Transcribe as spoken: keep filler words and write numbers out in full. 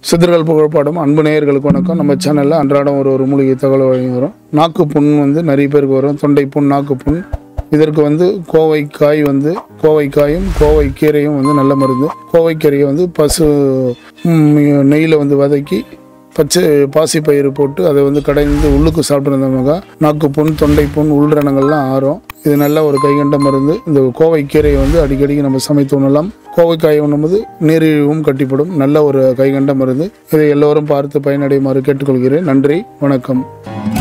சித்தர்கள் புகழ்பாடும் அன்பு நேயர்களுக்கு வணக்கம். நம்ம சேனலில் அன்றாடம் ஒரு ஒரு மூலிகை தகவல் வழங்கி வரும். நாக்கு புண் வந்து நிறைய பேருக்கு வரும். தொண்டை புண், நாக்கு புண். இதற்கு வந்து கோவைக்காய் வந்து கோவைக்காயும் கோவை கீரையும் வந்து நல்ல மருந்து. கோவைக்கீரையை வந்து பசு நெய்யில் வந்து வதக்கி பச்சை பாசி பயிறு போட்டு அதை வந்து கடைந்து உள்ளுக்கு சாப்பிட்ருந்தோம்னாக்கா நாக்கு புண், தொண்டை புண், உள்ரணங்கள்லாம் ஆறும். இது நல்ல ஒரு கைகண்ட மருந்து. இந்த கோவை கீரையை வந்து அடிக்கடிக்கு நம்ம சமைத்து உண்ணலாம். கோவைக்காயை உண்ணும்போது நீரிழிவும் கட்டிப்படும். நல்ல ஒரு கைகண்ட மருந்து. இதை எல்லோரும் பார்த்து பயனடையுமாறு கேட்டுக்கொள்கிறேன். நன்றி, வணக்கம்.